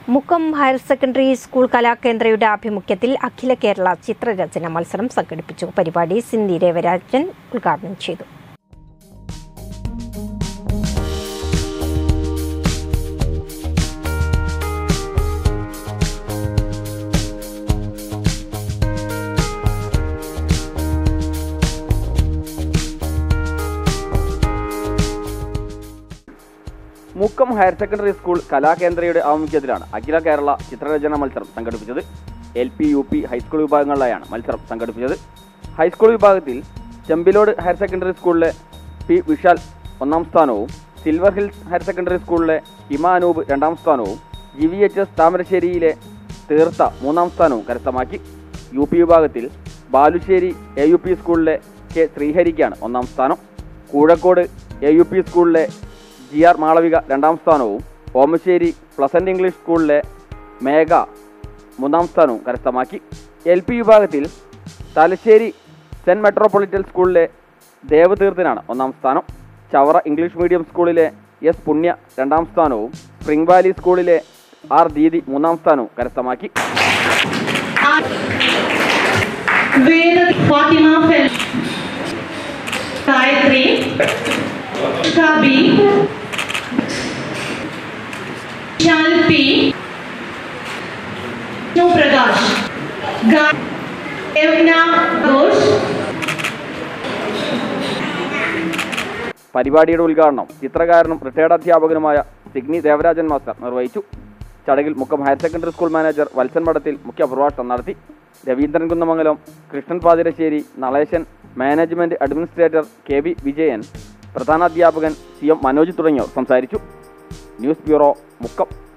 Mukkam higher secondary school കലാകേന്ദ്രയുടെ ആഭിമുഖ്യത്തിൽ അഖില കേരള ചിത്രരചന മത്സരം സംഘടിപ്പിച്ചു. പരിപാടി സിന്ധി ദേവരാജൻ ഉദ്ഘാടനം ചെയ്തു. മുക്കം ഹയർ സെക്കൻഡറി സ്കൂൾ കലാകേന്ദ്രയുടെ ആഭിമുഖ്യത്തിലാണ് അഖില കേരള ചിത്രരചന മത്സരം സംഘടിപ്പിച്ചത്. LP, UP, ഹൈസ്കൂൾ വിഭാഗങ്ങളിലായാണ് മത്സരം സംഘടിപ്പിച്ചത്. ഹൈസ്കൂൾ വിഭാഗത്തിൽ ചെമ്പിലോട് ഹയർ സെക്കൻഡറി സ്കൂളിലെ P. വിശാൽ 1ാം സ്ഥാനവും, സിൽവർ ഹിൽസ് ഹയർ സെക്കൻഡറി സ്കൂളിലെ ഹിമ അനൂപ് 2ാം സ്ഥാനവും, GVHS താമരശ്ശേരിയിലെ തീർത്ത 3ാം സ്ഥാനവും കരസ്ഥമാക്കി. UP വിഭാഗത്തിൽ ബാലുശ്ശേരി AUP സ്കൂളിലെ K. ശ്രീഹരിക്കാണ് 1ാം സ്ഥാനം. കൂഴക്കോട് AUP സ്കൂളിലെ GR മാളവിക 2ാം സ്ഥാനവും, ഓമശ്ശേരി പ്ലസന്റ് ഇംഗ്ലീഷ് സ്കൂളിലെ മേഘ 3ാം സ്ഥാനവും കരസ്ഥമാക്കി. LP വിഭാഗത്തിൽ തലശ്ശേരി സെന്റ് മെട്രോപൊളിറ്റൻ സ്കൂളിലെ ദേവതീർത്ഥനാണ് 1ാം സ്ഥാനം. ചവറ ഇംഗ്ലീഷ് മീഡിയം സ്കൂളിലെ S. പുണ്യ 2ാം സ്ഥാനവും, സ്പ്രിംഗ് വാലി സ്കൂളിലെ R. ദീദി 3ാം സ്ഥാനവും കരസ്ഥമാക്കി. പരിപാടിയുടെ ഉദ്ഘാടനം ചിത്രകാരനും റിട്ടയർഡ് അധ്യാപകനുമായ സിഗ്നി ദേവരാജൻ മാസ്റ്റർ നിർവഹിച്ചു. ചടങ്ങിൽ Mukkam higher secondary school manager Valsan Madathil മുഖ്യ പ്രഭാഷണം നടത്തി. Ravindran Kunnamangalam, Krishnan Pathirassery, Nalesan, management administrator KV Vijayan, പ്രധാനാധ്യാപകൻ CM മനോജ് തുടങ്ങിയവർ സംസാരിച്ചു. News bureau, Mukkam.